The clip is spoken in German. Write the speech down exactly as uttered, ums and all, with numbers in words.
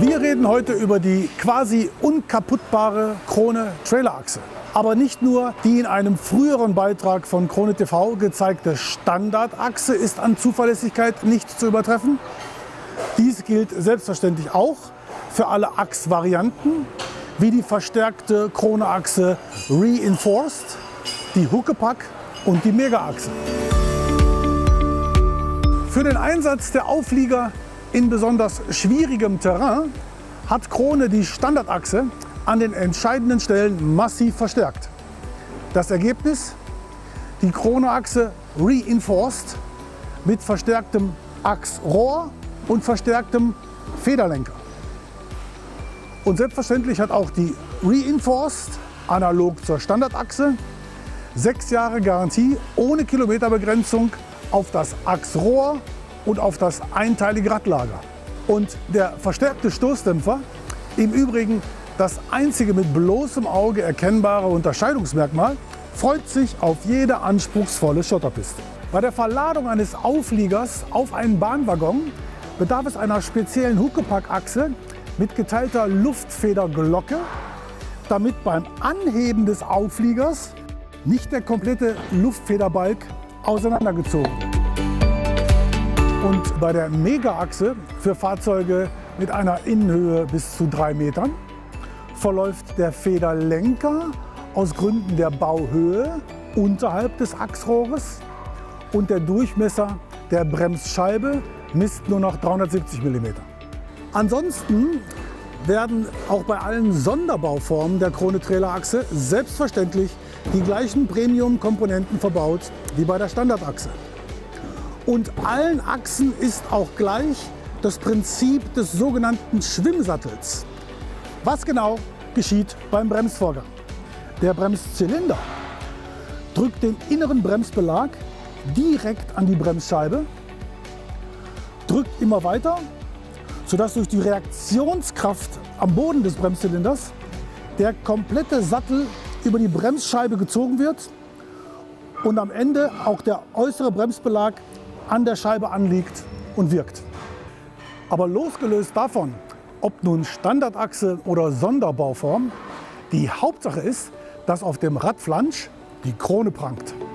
Wir reden heute über die quasi unkaputtbare Krone Trailerachse. Aber nicht nur die in einem früheren Beitrag von Krone T V gezeigte Standardachse ist an Zuverlässigkeit nicht zu übertreffen. Dies gilt selbstverständlich auch für alle Achsvarianten, wie die verstärkte Krone-Achse Reinforced, die Huckepack und die Mega-Achse. Für den Einsatz der Auflieger in besonders schwierigem Terrain hat Krone die Standardachse an den entscheidenden Stellen massiv verstärkt. Das Ergebnis? Die Krone-Achse Reinforced mit verstärktem Achsrohr und verstärktem Federlenker. Und selbstverständlich hat auch die Reinforced, analog zur Standardachse, sechs Jahre Garantie ohne Kilometerbegrenzung auf das Achsrohr und auf das einteilige Radlager. Und der verstärkte Stoßdämpfer, im Übrigen das einzige mit bloßem Auge erkennbare Unterscheidungsmerkmal, freut sich auf jede anspruchsvolle Schotterpiste. Bei der Verladung eines Aufliegers auf einen Bahnwaggon bedarf es einer speziellen Huckepack-Achse mit geteilter Luftfederglocke, damit beim Anheben des Aufliegers nicht der komplette Luftfederbalg auseinandergezogen wird. Und bei der Mega-Achse für Fahrzeuge mit einer Innenhöhe bis zu drei Metern verläuft der Federlenker aus Gründen der Bauhöhe unterhalb des Achsrohres und der Durchmesser der Bremsscheibe misst nur noch dreihundertsiebzig Millimeter. Ansonsten werden auch bei allen Sonderbauformen der Krone Trailerachse selbstverständlich die gleichen Premium-Komponenten verbaut wie bei der Standardachse. Und allen Achsen ist auch gleich das Prinzip des sogenannten Schwimmsattels. Was genau geschieht beim Bremsvorgang? Der Bremszylinder drückt den inneren Bremsbelag direkt an die Bremsscheibe, drückt immer weiter, sodass durch die Reaktionskraft am Boden des Bremszylinders der komplette Sattel über die Bremsscheibe gezogen wird und am Ende auch der äußere Bremsbelag an der Scheibe anliegt und wirkt. Aber losgelöst davon, ob nun Standardachse oder Sonderbauform, die Hauptsache ist, dass auf dem Radflansch die Krone prangt.